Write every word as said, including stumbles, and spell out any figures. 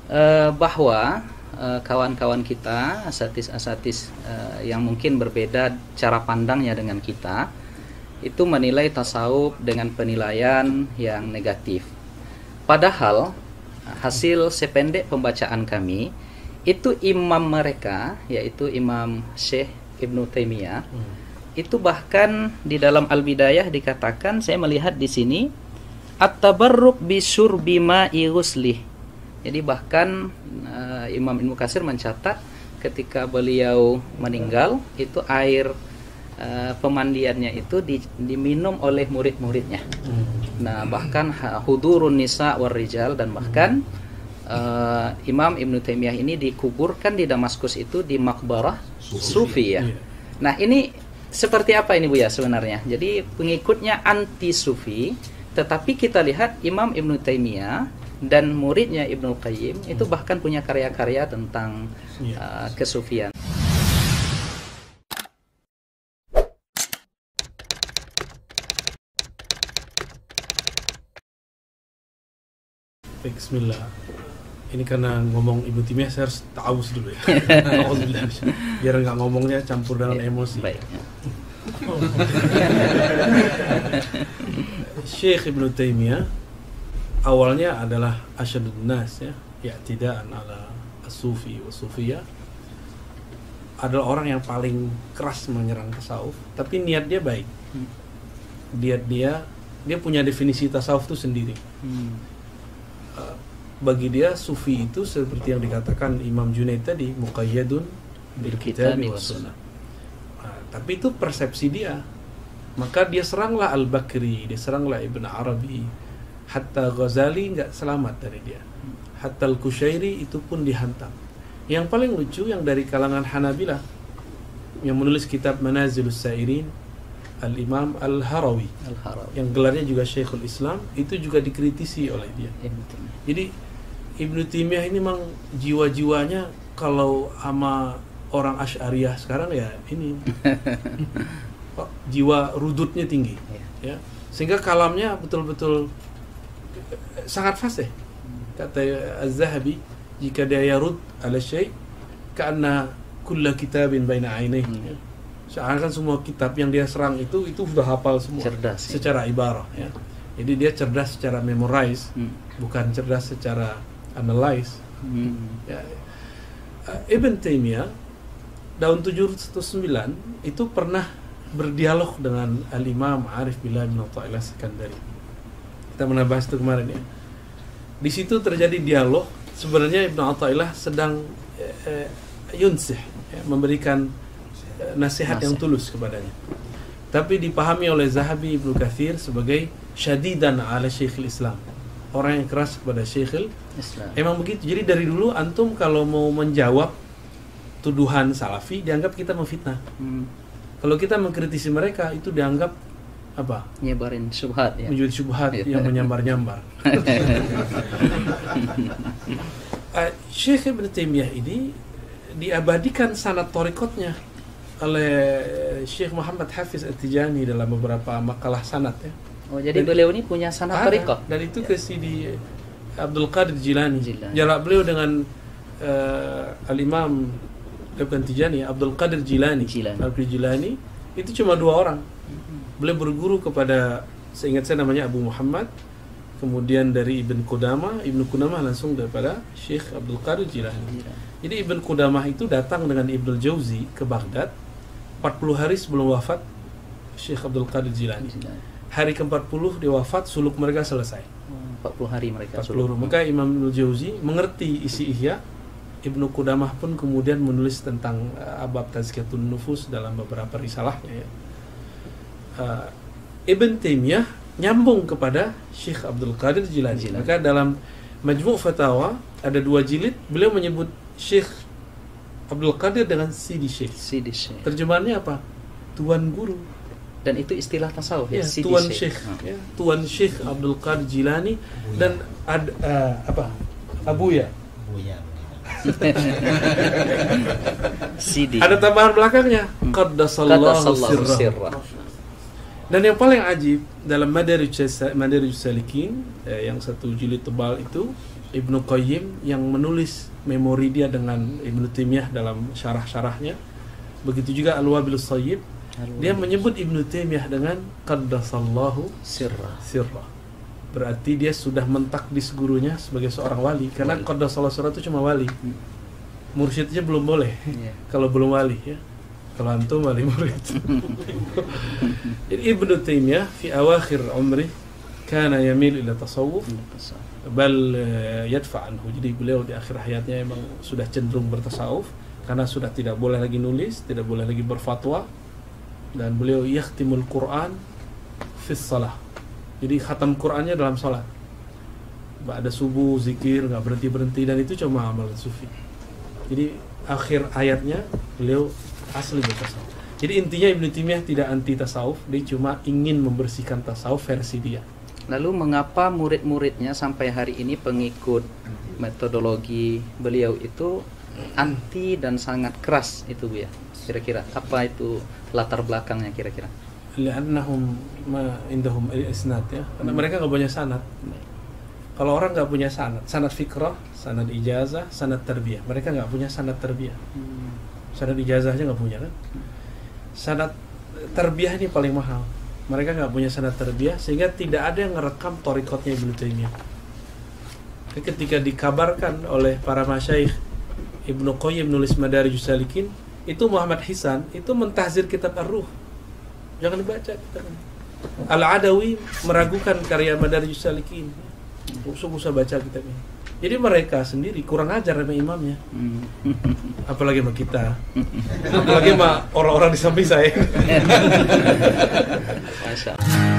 uh, bahwa uh, kawan-kawan kita, asatis-asatis uh, yang mungkin berbeda cara pandangnya dengan kita, itu menilai tasawuf dengan penilaian yang negatif. Padahal hasil sependek pembacaan kami, itu imam mereka, yaitu Imam Syekh Ibnu Taimiyah, hmm. itu bahkan di dalam Al-Bidayah dikatakan, saya melihat di sini, at-tabarruk bisyurbi ma'i ghuslih. Jadi bahkan uh, Imam Ibnu Katsir mencatat ketika beliau meninggal, itu air uh, pemandiannya itu di, diminum oleh murid-muridnya. Hmm. Nah, bahkan hudurun nisa war rijal, dan bahkan hmm. Uh, Imam Ibnu Taimiyah ini dikuburkan di Damaskus itu di makbarah Sufi, Sufi ya. Iya. Nah, ini seperti apa ini Buya sebenarnya? Jadi pengikutnya anti Sufi, tetapi kita lihat Imam Ibnu Taimiyah dan muridnya Ibnu Qayyim hmm. itu bahkan punya karya-karya tentang iya. uh, kesufian. Bismillah. Ini karena ngomong Ibnu Taimiyah saya harus ta'awuz dulu ya. Biar nggak ngomongnya campur dengan ya, emosi. Baik. Syekh Ibnu Taimiyah awalnya adalah asyadun nas ya, i'tidaan ala as-sufi wa sufiyah. Adalah orang yang paling keras menyerang tasawuf, tapi niat dia baik. Niat dia dia punya definisi tasawuf itu sendiri. Hmm. Bagi dia sufi itu seperti yang dikatakan Imam Junaid tadi, muqayyadun bil kitab wa sunnah. Nah, tapi itu persepsi dia. Maka dia seranglah Al-Bakri, dia seranglah Ibn Arabi, hatta Ghazali nggak selamat dari dia. Hatta Al-Kushairi itu pun dihantam. Yang paling lucu yang dari kalangan Hanabilah yang menulis kitab Manazilus Sa'irin, Al-Imam Al-Harawi, Al-Harawi, yang gelarnya juga Syekhul Islam, itu juga dikritisi oleh dia. Jadi Ibnu Taimiyah ini memang jiwa-jiwanya kalau sama orang Asy'ariyah sekarang ya ini oh, jiwa rudutnya tinggi, ya, sehingga kalamnya betul-betul sangat fasih. Kata Az-Zahabi, jika dia yarud ala syai' ka'anna kulla kitabin baina 'ainaihi. Seakan semua kitab yang dia serang itu itu sudah hafal semua. Cerdas, secara ya. Ibarah ya. Jadi dia cerdas secara memorize, hmm. bukan cerdas secara analyze. Hmm. Ya. Ibn Taimiyah tahun tujuh ratus sembilan itu pernah berdialog dengan Al-Imam Arif Billah bin Athaillah Sekandari. Kita pernah bahas itu kemarin ya. Di situ terjadi dialog. Sebenarnya Ibn Athaillah sedang eh, yunsih, ya, memberikan eh, nasihat Nasihat. yang tulus kepadanya. Tapi dipahami oleh Zahabi Ibnu Katsir sebagai syadidan ala Syekhul Islam, orang yang keras kepada Syekhul Islam. Emang begitu. Jadi dari dulu antum kalau mau menjawab tuduhan salafi dianggap kita memfitnah. Hmm. Kalau kita mengkritisi mereka itu dianggap apa? Nyebarin syubhat ya. Menjadi syubhat yang menyambar-nyambar. uh, Syekh Ibnu Taimiyah ini diabadikan sanad thariqatnya oleh Syekh Muhammad Hafiz At-Tijani dalam beberapa makalah sanad ya. Oh, jadi dan beliau ini punya sanad thariqah. Dan itu ke Sidi Abdul Qadir Jilani. Jilani. Jarak beliau dengan uh, Al-Imam Ibn Tijani, Abdul Qadir Jilani, Jilani. Abdul Jilani itu cuma dua orang. Beliau berguru kepada, seingat saya namanya Abu Muhammad, kemudian dari Ibn Qudamah, Ibn Qudamah langsung daripada Syekh Abdul Qadir Jilani. Jilani. Jadi Ibn Qudamah itu datang dengan Ibnul Jauzi ke Baghdad empat puluh hari sebelum wafat Syekh Abdul Qadir Jilani. Jilani. Hari ke empat puluh dia wafat, suluk mereka selesai. empat puluh hari mereka empat puluh. Suluk. Maka Imam Ibnul Jauzi mengerti isi Ihya. Ibnu Qudamah pun kemudian menulis tentang uh, Abab Tazkiyatun Nufus dalam beberapa risalahnya ya. Uh, Ibn Taimiyah nyambung kepada Syekh Abdul Qadir Jilani. Jilani. Maka dalam Majmu' Fatawa ada dua jilid, beliau menyebut Syekh Abdul Qadir dengan Sidi Syekh. Sidi Syekh. Terjemahannya apa? Tuan guru. Dan itu istilah tasawuf ya, ya Sidi Tuan Syekh. Syekh. Ya. Tuan Syekh Abdul Qadir Jilani. Abuya. Dan ad, uh, apa? Abuya. Abuya. Sidi. Ada tambahan belakangnya. Hmm. Qaddasallahu sirrah. Dan yang paling ajib dalam Madarijus Salikin eh, yang satu jilid tebal itu, Ibnu Qayyim yang menulis memori dia dengan Ibnu Taimiyah dalam syarah-syarahnya. Begitu juga Al-Wabilus Thayyib, dia menyebut Ibnu Taimiyah dengan qaddasallahu sirra. sirra. Berarti dia sudah mentakdis gurunya sebagai seorang wali, karena qaddasallahu sirra itu cuma wali. Mursyidnya belum boleh. Yeah. Kalau belum wali ya. Kalau antum wali murid. Jadi Ibnu Taimiyah fi awakhir umri kana yamil ila tasawuf bal yadfa anhu. Jadi beliau di akhir hayatnya memang sudah cenderung bertasawuf karena sudah tidak boleh lagi nulis, tidak boleh lagi berfatwa, dan beliau yakhtimul Quran fi shalah. Jadi khatam Qurannya dalam salat. Ada subuh zikir enggak berhenti-berhenti, dan itu cuma amalan sufi. Jadi akhir ayatnya beliau asli bertasawuf. Jadi intinya Ibnu Taimiyah tidak anti tasawuf, dia cuma ingin membersihkan tasawuf versi dia. Lalu mengapa murid-muridnya sampai hari ini pengikut metodologi beliau itu anti dan sangat keras itu Bu ya? Kira-kira apa itu latar belakangnya kira-kira? Li'annahum ma indahum isnad ya. Karena hmm. mereka enggak punya sanad. Kalau orang nggak punya sanad, sanad fikrah, sanad ijazah, sanad tarbiyah, mereka nggak punya sanad tarbiyah. Hmm. Sanad ijazah aja nggak punya kan? Sanad tarbiyah ini paling mahal. Mereka nggak punya sanad tarbiyah, sehingga tidak ada yang ngerekam thariqatnya Ibnu Taimiyah. Ketika dikabarkan oleh para masyayikh, Ibnu Qayyim nulis Madarijus Salikin, itu Muhammad Hisan itu mentahzir kitab Ar-Ruh. Jangan dibaca kitab ini. Al-Adawi meragukan karya Madarijus Salikin. Usah-usah baca kitab ini. Jadi mereka sendiri kurang ajar sama imamnya. Apalagi sama kita. Apalagi sama orang-orang di samping saya. Masya Allah.